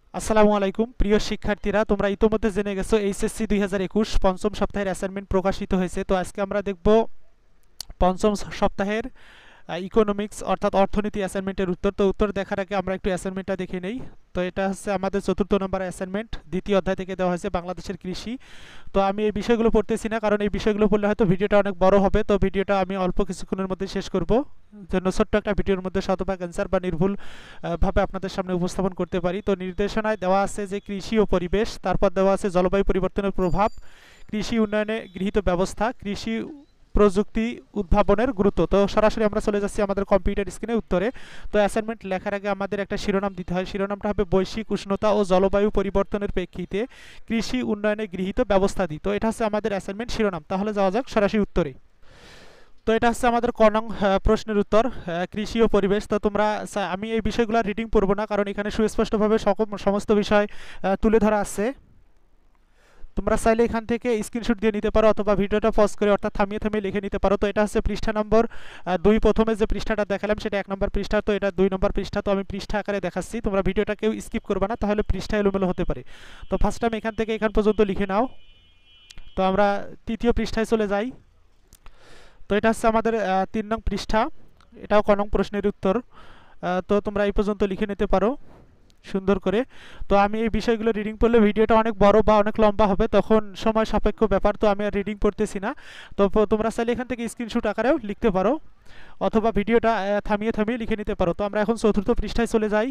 আসসালামু আলাইকুম প্রিয় শিক্ষার্থীরা, তোমরা ইতোমধ্যে জেনে গেছো এইচএসসি 2021 পঞ্চম সপ্তাহের অ্যাসাইনমেন্ট প্রকাশিত হয়েছে। তো আজকে আমরা দেখব পঞ্চম সপ্তাহের ইকোনমিক্স অর্থাৎ অর্থনীতি অ্যাসাইনমেন্টের উত্তর। তো উত্তর দেখার আগে আমরা একটু অ্যাসাইনমেন্টটা দেখে নেই। তো এটা হচ্ছে আমাদের 4th নম্বর অ্যাসাইনমেন্ট, দ্বিতীয় অধ্যায় থেকে দেওয়া হয়েছে বাংলাদেশের কৃষি। তো আমি এই বিষয়গুলো পড়তেছি না, কারণ এই বিষয়গুলো পড়লে হয়তো ভিডিওটা অনেক বড় হবে। তো ভিডিওটা আমি অল্প কিছুক্ষণের মধ্যে শেষ করব, জন্য ছোট্ট একটা ভিডিওর মধ্যে শতভাগ অ্যান্সার বা নির্ভুল ভাবে আপনাদের সামনে উপস্থাপন করতে পারি। তো নির্দেশনায় দেওয়া আছে যে কৃষি ও পরিবেশ, তারপর দেওয়া আছে জলবায়ু পরিবর্তনের প্রভাব, কৃষি উন্নয়নে গৃহীত ব্যবস্থা, কৃষি প্রযুক্তি উদ্ভাবনের গুরুত্ব। তো সরাসরি আমরা চলে যাচ্ছি আমাদের কম্পিউটার স্ক্রিনে উত্তরে। তো অ্যাসাইনমেন্ট লেখার আগে আমাদের একটা শিরোনাম দিতে হয়। শিরোনামটা হবে বৈশ্বিক উষ্ণতা ও জলবায়ু পরিবর্তনের প্রেক্ষিতে কৃষি উন্নয়নে গৃহীত ব্যবস্থাদি। তো এটা হচ্ছে আমাদের অ্যাসাইনমেন্ট শিরোনাম। তাহলে যাওয়া যাক সরাসরি উত্তরে। তো এটা হচ্ছে আমাদের ক নং প্রশ্নের উত্তর, কৃষি ও পরিবেশ। তো তোমরা আমি এই বিষয়গুলো রিডিং পড়বো না, কারণ এখানে সুস্পষ্টভাবে সমস্ত বিষয় তুলে ধরা আছে। তোমরা চাইলে এখান থেকে স্ক্রিনশট দিয়ে নিতে পারো অথবা ভিডিওটা পজ করে অর্থাৎ থামিয়ে থামিয়ে লিখে নিতে পারো। তো এটা হচ্ছে পৃষ্ঠা নম্বর 2। প্রথমে যে পৃষ্ঠাটা দেখালাম সেটা 1 নম্বর পৃষ্ঠা, তো এটা 2 নম্বর পৃষ্ঠা। তো আমি পৃষ্ঠা আকারে দেখাচ্ছি, তোমরা ভিডিওটা কেউ স্কিপ করবে না, তাহলে পৃষ্ঠা এলোমেলো হতে পারে। তো ফার্স্ট টাইম এখান থেকে এখান পর্যন্ত লিখে নাও। তো আমরা তৃতীয় পৃষ্ঠায় চলে যাই। তো এটা হচ্ছে আমাদের 3 নং পৃষ্ঠা, এটাও ক নং প্রশ্নের উত্তর। তো তোমরা এই পর্যন্ত লিখে নিতে পারো সুন্দর করে। তো আমি এই বিষয়গুলো রিডিং পড়লে ভিডিওটা অনেক বড় বা অনেক লম্বা হবে, তখন সময় সাপেক্ষ ব্যাপার। তো আমি আর রিডিং পড়তেছি না। তো তোমরা চাইলে এখান থেকে স্ক্রিনশট আকারেও লিখতে পারো অথবা ভিডিওটা থামিয়ে থামিয়ে লিখে নিতে পারো। তো আমরা এখন 4th পৃষ্ঠায় চলে যাই।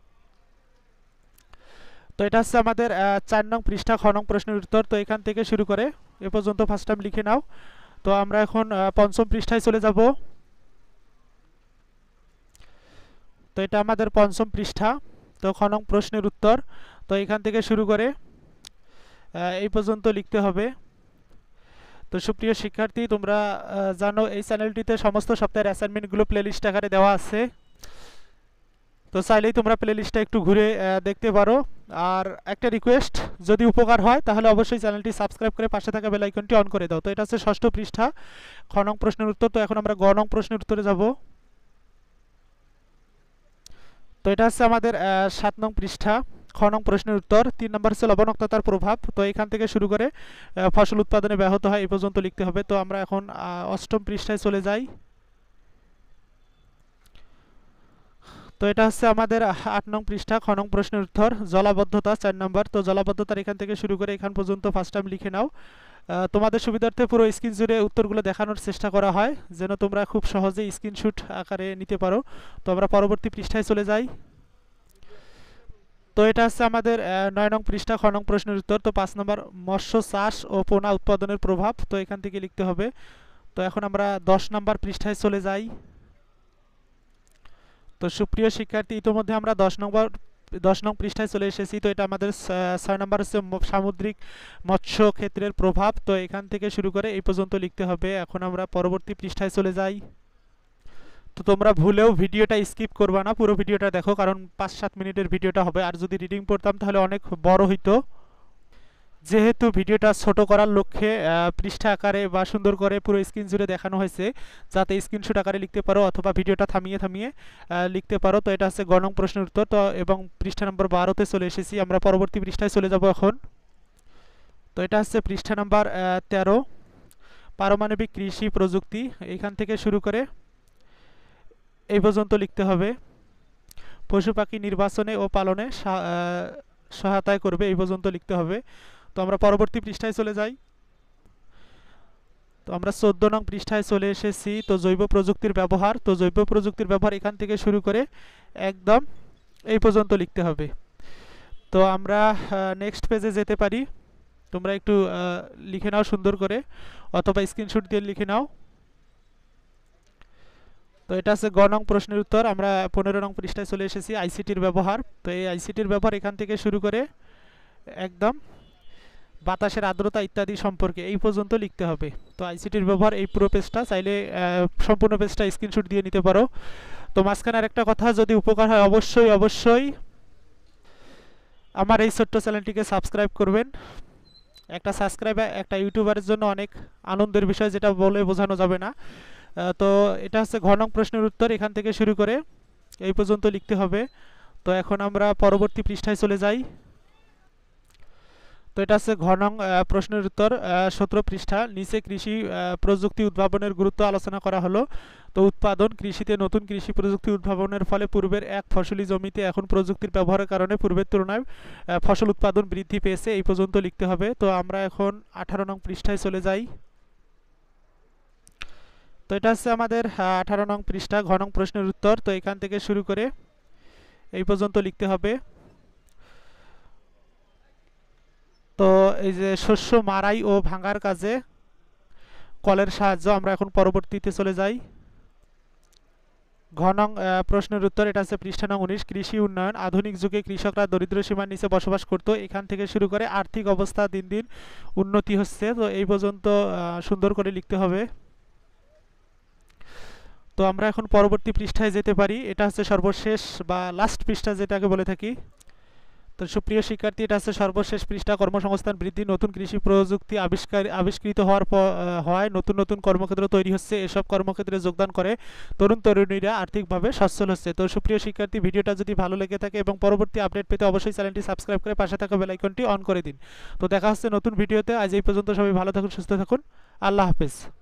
তো এটা হচ্ছে আমাদের 4 নং পৃষ্ঠা, খ নং প্রশ্নের উত্তর। তো এখান থেকে শুরু করে এ পর্যন্ত ফার্স্ট টাইম লিখে নাও। তো আমরা এখন 5ম পৃষ্ঠায় চলে যাব। তো এটা আমাদের 5ম পৃষ্ঠা, তো খ নং প্রশ্নের উত্তর। তো এখান থেকে শুরু করে এই পর্যন্ত লিখতে হবে। তো সুপ্রিয় শিক্ষার্থী, তোমরা জানো এই চ্যানেলটিতে সমস্ত সপ্তাহের অ্যাসাইনমেন্টগুলো প্লেলিস্ট আকারে দেওয়া আছে। তো চাইলেই তোমরা প্লেলিস্টটা একটু ঘুরে দেখতে পারো। আর একটা রিকোয়েস্ট, যদি উপকার হয় তাহলে অবশ্যই চ্যানেলটি সাবস্ক্রাইব করে পাশে থাকা বেল আইকনটি অন করে দাও। তো এটা হচ্ছে 6ষ্ঠ পৃষ্ঠা, খ নং প্রশ্নের উত্তর। তো এখন আমরা গ নং প্রশ্নের উত্তরে যাব। তো এটা হচ্ছে আমাদের 7 নং পৃষ্ঠা, খ নং প্রশ্নের উত্তর। 3 নম্বর হচ্ছে লবণাক্ততার প্রভাব। তো এখান থেকে শুরু করে ফসল উৎপাদনে ব্যাহত হয় এই পর্যন্ত লিখতে হবে। তো আমরা এখন 8ম পৃষ্ঠায় চলে যাই। তো এটা হচ্ছে আমাদের 8 নং পৃষ্ঠা, খ নং প্রশ্নের উত্তর। জলাবদ্ধতা 4 নম্বর। তো জলাবদ্ধতার এখান থেকে শুরু করে এখান পর্যন্ত ফার্স্ট টাইম লিখে নাও। তোমাদের সুবিধার্থে পুরো স্ক্রিন জুড়ে উত্তরগুলো দেখানোর চেষ্টা করা হয়, যেন তোমরা খুব সহজেই স্ক্রিনশট আকারে নিতে পারো। তো আমরা পরবর্তী পৃষ্ঠায় চলে যাই। তো এটা হচ্ছে আমাদের 9 নং পৃষ্ঠা, খ নং প্রশ্নের উত্তর। তো 5 নম্বর মৎস্য চাষ ও পোনা উৎপাদনের প্রভাব। তো এখান থেকে লিখতে হবে। তো এখন আমরা 10 নম্বর পৃষ্ঠায় চলে যাই। তো সুপ্রিয় শিক্ষার্থী, ইতিমধ্যে আমরা 10 নং পৃষ্ঠায় চলে এসেছি। তো এটা আমাদের 6 নম্বর হচ্ছে সামুদ্রিক মৎস্য ক্ষেত্রের প্রভাব। তো এখান থেকে শুরু করে এই পর্যন্ত লিখতে হবে। এখন আমরা পরবর্তী পৃষ্ঠায় চলে যাই। তো তোমরা ভুলেও ভিডিওটা স্কিপ করবা না, পুরো ভিডিওটা দেখো, কারণ 5-7 মিনিটের ভিডিওটা হবে। আর যদি রিডিং পড়তাম তাহলে অনেক বড় হইতো। যেহেতু ভিডিওটা ছোট করার লক্ষ্যে পৃষ্ঠা আকারে বা সুন্দর করে পুরো স্ক্রিন জুড়ে দেখানো হয়েছে, যাতে স্ক্রিনশট আকারে লিখতে পারো অথবা ভিডিওটা থামিয়ে থামিয়ে লিখতে পারো। তো এটা হচ্ছে গ নং প্রশ্নের উত্তর। তো এবং পৃষ্ঠা নম্বর 12তে চলে এসেছি। আমরা পরবর্তী পৃষ্ঠায় চলে যাব এখন। তো এটা হচ্ছে পৃষ্ঠা নাম্বার 13, পারমাণবিক কৃষি প্রযুক্তি। এখান থেকে শুরু করে এই পর্যন্ত লিখতে হবে। পশু পাখি নির্বাচনে ও পালনে সহায়তায় করবে, এই পর্যন্ত লিখতে হবে। তো আমরা পরবর্তী পৃষ্ঠায় চলে যাই। তো আমরা 14 নং পৃষ্ঠায় চলে এসেছি। তো জৈব প্রযুক্তির ব্যবহার। তো জৈব প্রযুক্তির ব্যবহার এখান থেকে শুরু করে একদম এই পর্যন্ত লিখতে হবে। তো আমরা নেক্সট পেজে যেতে পারি। তোমরা একটু লিখে নাও সুন্দর করে অথবা স্ক্রিনশট দিয়ে লিখে নাও। তো এটা আছে গ নং প্রশ্নের উত্তর। আমরা 15 নং পৃষ্ঠায় চলে এসেছি, আইসিটির ব্যবহার। তো এই আইসিটির ব্যবহার এখান থেকে শুরু করে একদম বাতাসের আর্দ্রতা ইত্যাদি সম্পর্কে এই পর্যন্ত লিখতে হবে। তো আইসিটির ব্যবহার এই পুরো পেজটা, চাইলে সম্পূর্ণ পেজটা স্ক্রিনশট দিয়ে নিতে পারো। তো মাঝখানে আরেকটা কথা, যদি উপকার হয় অবশ্যই অবশ্যই আমার এই ছোট্ট চ্যানেলটিকে সাবস্ক্রাইব করবেন। একটা সাবস্ক্রাইব একটা ইউটিউবারের জন্য অনেক আনন্দের বিষয়, যেটা বলে বোঝানো যাবে না। তো এটা হচ্ছে ঘ নং প্রশ্নের উত্তর। এখান থেকে শুরু করে এই পর্যন্ত লিখতে হবে। তো এখন আমরা পরবর্তী পৃষ্ঠায় চলে যাই। তো এটা আছে ঘ নং প্রশ্নের উত্তর 17 পৃষ্ঠা। নিচে কৃষি প্রযুক্তি উদ্ভাবনের গুরুত্ব আলোচনা করা হলো। তো উৎপাদন কৃষিতে নতুন কৃষি প্রযুক্তি উদ্ভাবনের ফলে পূর্বের এক ফসলি জমিতে এখন প্রযুক্তির ব্যবহারের কারণে পূর্বের তুলনায় ফসল উৎপাদন বৃদ্ধি পেয়েছে। এই পর্যন্ত লিখতে হবে। তো আমরা এখন 18 নং পৃষ্ঠায় চলে যাই। তো এটা হচ্ছে আমাদের 18 নং পৃষ্ঠা, ঘ নং প্রশ্নের উত্তর। তো এখান থেকে শুরু করে এই পর্যন্ত লিখতে হবে। তো এই যে শস্য মাড়াই ও ভাঙার কাজে কলের সাহায্য, আমরা এখন পরবর্তীতে চলে যাই। ঘ নং প্রশ্নের উত্তর, এটা আছে পৃষ্ঠা নং 19। কৃষি উন্নয়ন, আধুনিক যুগে কৃষকরা দরিদ্র সীমার নিচে বসবাস করত। এখান থেকে শুরু করে আর্থিক অবস্থা দিন দিন উন্নতি হচ্ছে। তো এই পর্যন্ত সুন্দর করে লিখতে হবে। তো আমরা এখন পরবর্তী পৃষ্ঠায় যেতে পারি। এটা হচ্ছে সর্বশেষ বা লাস্ট পৃষ্ঠা যেটাকে বলে থাকি। তো সুপ্রিয় শিক্ষার্থী, এটা হচ্ছে সর্বশেষ পৃষ্ঠা। কর্মসংস্থান বৃদ্ধি, নতুন কৃষি প্রযুক্তি আবিষ্কৃত হওয়ায় নতুন নতুন কর্মক্ষেত্র তৈরি হচ্ছে। এসব কর্মক্ষেত্রে যোগদান করে তরুণ তরুণীরা আর্থিকভাবে সচ্ছল হচ্ছে। তো সুপ্রিয় শিক্ষার্থী, ভিডিওটা যদি ভালো লেগে থাকে এবং পরবর্তী আপডেট পেতে অবশ্যই চ্যানেলটি সাবস্ক্রাইব করে পাশে থাকা বেল আইকনটি অন করে দিন। তো দেখা হচ্ছে নতুন ভিডিওতে। আজ এই পর্যন্ত, সবাই ভালো থাকুন, সুস্থ থাকুন। আল্লাহ হাফেজ।